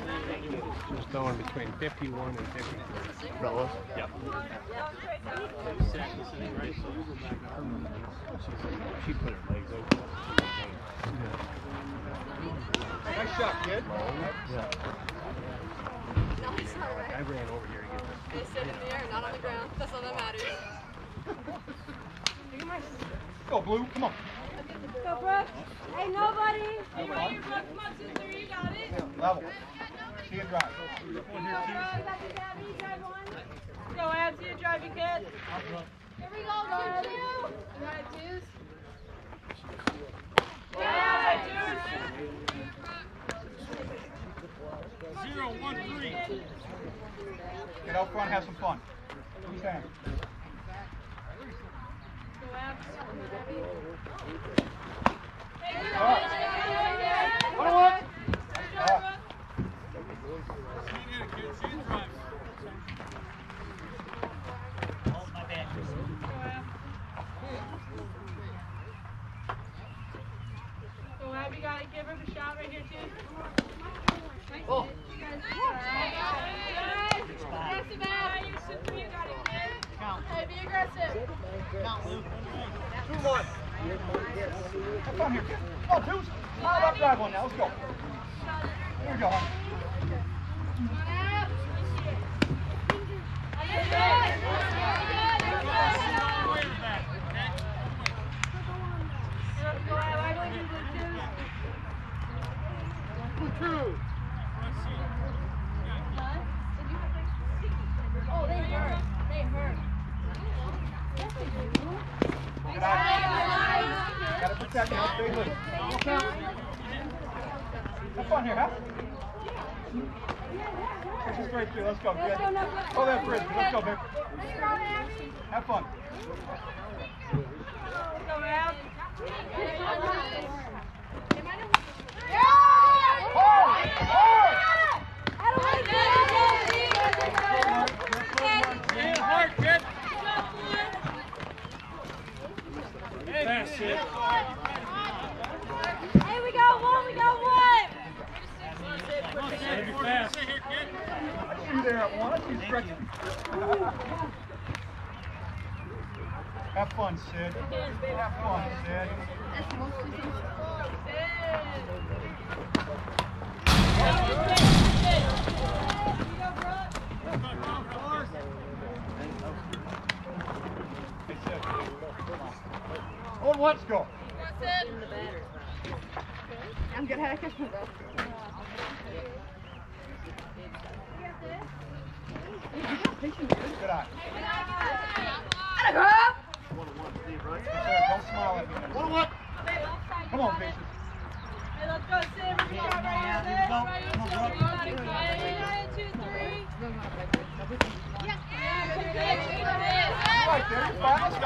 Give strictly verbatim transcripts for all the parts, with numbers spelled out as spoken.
Just throwing between fifty-one and fifty-three. Fellas? Yep. She put her legs open. Nice shot, kid. Yeah. I ran over here to get this. They sit in the air, not on the ground. That's all that matters. Go, Blue. Come on. Go, Brooke. Hey, nobody. Hey, right here, Brooke. Come on, two, three. You got it. Yeah, level. See you drive. One here, two. Go, Ab. See you drive, you kid. Here we go, two, two. You got it, twos? Yeah, twos. Zero, one, three. Get out front, have some fun. Who's that? Go, Ab. What do what? Go, Ab. You got it. Give her the shot right here, too. Oh. Aggressive, Ab. You sit three. You got it, kid. Hey, be aggressive. Two, one. Have fun here, kid. Come on, twos. Smile up, drive one now. Let's go. Here we go, huh? Two. Oh, they hurt. They hurt. Gotta protect now. Stay loose. Have fun here, huh? Push it straight through. Let's go, kid. Oh, that frisbee. Let's go, babe. Have fun. Go, Ab. Hard, kid. That's it. Hey, we got one. We got one. Gotta be fast. I see you there at one. I see you stretching. Have fun, Sid. Have fun, Sid. Hey, Sid. Hold one. Let's go. I'm good. How to catch my breath. Good eye. Atta Yes, sir. Don't smile at me. One, one. Come on, Patience. Hey, let's go, Sid. Right here, right here, right here. Two, two, three. Yeah. Right there. You're fine. Let's go.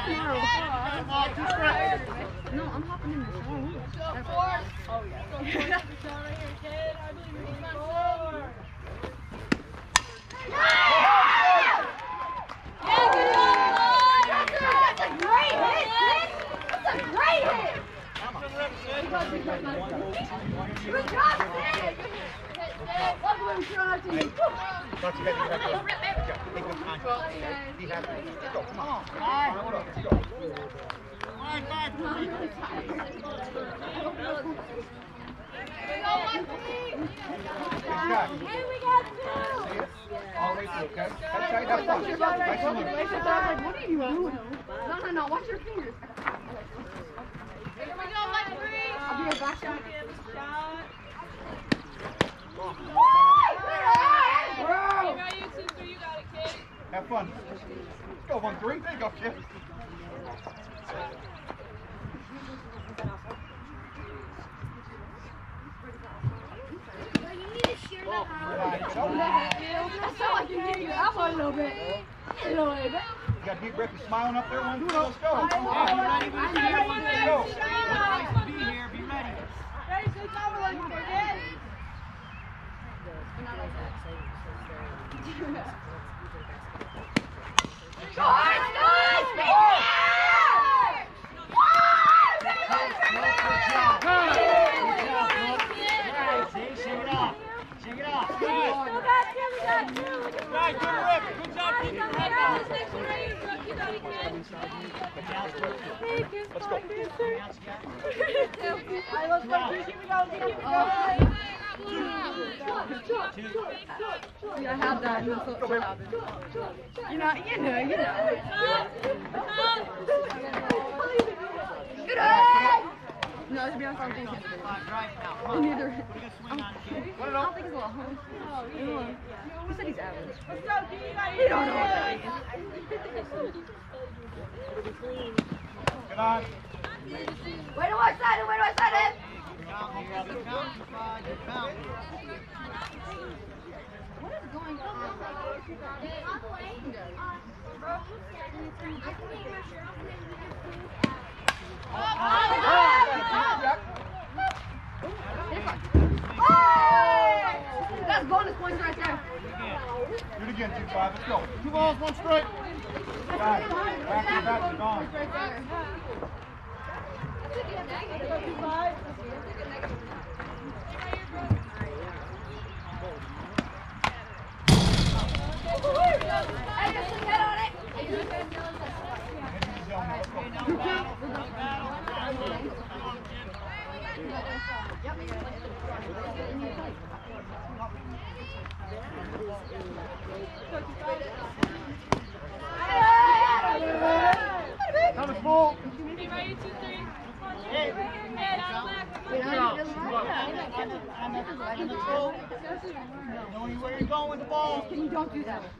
No, I'm hopping in the shower. Go four. Oh, yeah. Go four. Right here, kid. I believe you're going four. Yeah, good job, boy. That's a great hit, kid. That's a great hit. Good job, Sid. Look what I'm trying to do. Don't you get the record. Take good time. Be happy. Let's go. Come on. Five. Let's go. Five, five, three. Hey, we got two. All the way through, okay? That's right. Have fun. Nice and loose. What are you doing? No, no, no. Watch your fingers. Here we go, one, three. I'll be a back shot. Shot. Have fun. Let's go, one, three. There you go, kid. I felt like you needed your elbow a little bit. A little bit. You got deep breath. You smiling up there, one, two. Let's go. Let's go. Be here, be ready. Ready, so it's over like forget. Go hard, guys! Shake it off. Shake it off. go. Yeah, I have that. That's what should happen. You know, you know, you know. Good eye! No, to be honest, I don't think it's good. Oh, neither. I don't think it's a lot. He said he's average. You don't know what that is. Good on. Wait to one side, wait to one side, it! What is going on? That's bonus points right there. Do it again, two five. Let's go. Two balls, one strike. Back, back to back to gone. Hey, just swing that on it. Coming full. Be ready, two, three. Hey. Head on left. Knowing where you're going with the ball. You don't do that.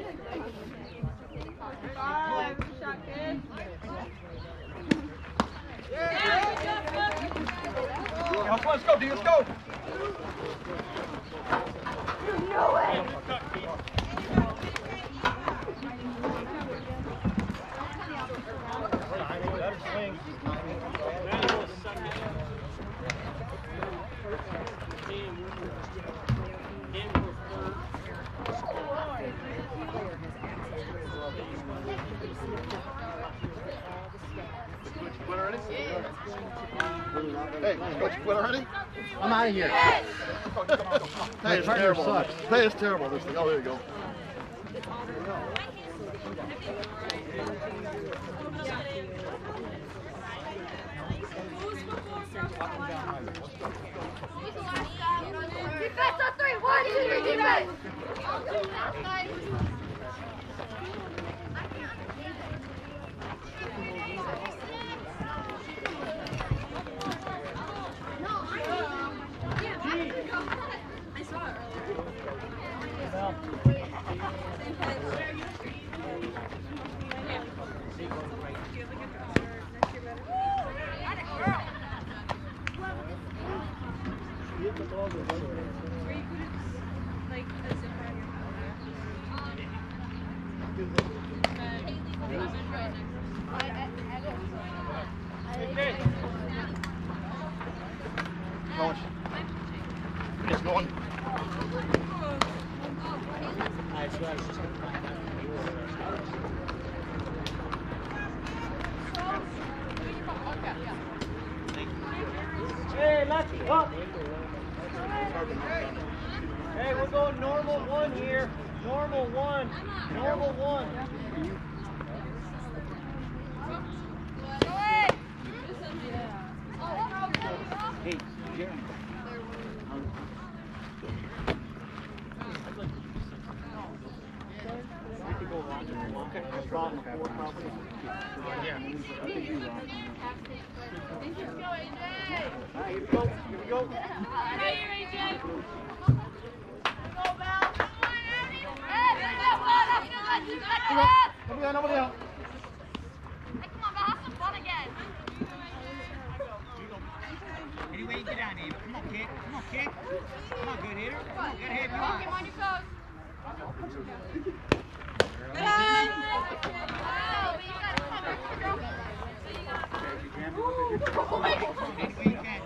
Five. Shot, kid. Yeah, Let's, let's go, D. Let's go. You know it. Hey, Coach, you quit already? I'm out of here. Hey, it's partner terrible. sucks. Hey, it's terrible, this thing. Oh, there you go. Defense on three. One, two, three, defense. Going. It's going. Hey, let's up. Hey, we're going normal one here. Normal one. Normal one. Hey, Jeremy. We could go along to the look at the problem before probably. Yeah. Alright, here we go. Here we go. Right here, A J. Nobody out, nobody out. Anyway, you get down, Ava. Come on, kid. Come on, kid. Come on, good hitter. Good hit. Come on. Come on, your toes. Good eye. Anyway, you can.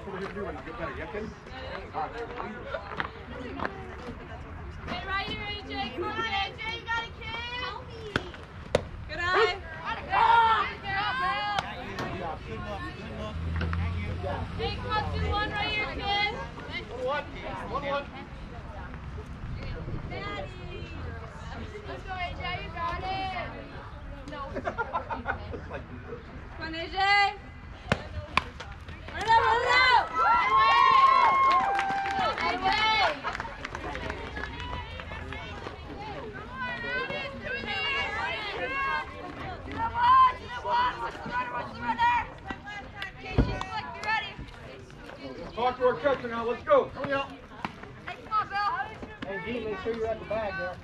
Hey, right here, A J. Come on, A J. You got it, kid. Good eye. Got you. Good luck. Good luck. Thank you. Hey, come on, two, one right here, kid. One, one, one. Let's go, A J. You got it. No. Come on, A J. Talk to our catcher now. Let's go. Hey, come on, Bill. Hey, G, make sure you're at the bag there.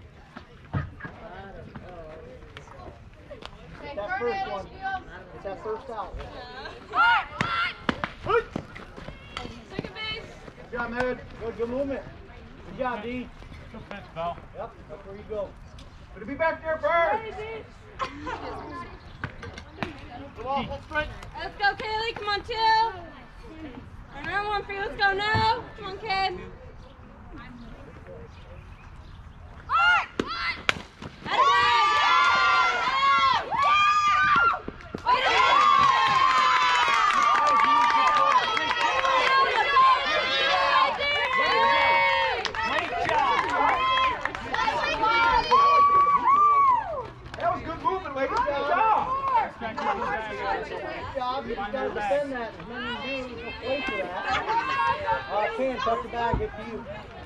It's that first one. It's that first out. Second base. Good job, man. Good, good movement. Good job, D. Good pitch, pal. Yep, that's where you go. Good to be back there first. Come on, full straight. Let's go, Kaylee. Come on, two. Another one for you. Let's go now. Come on, kid. That was good movement, ladies. Good job. Good job. You just got to defend that. As many as you do, you can play for that. Uh, Ken, tuck the bag. Good for you.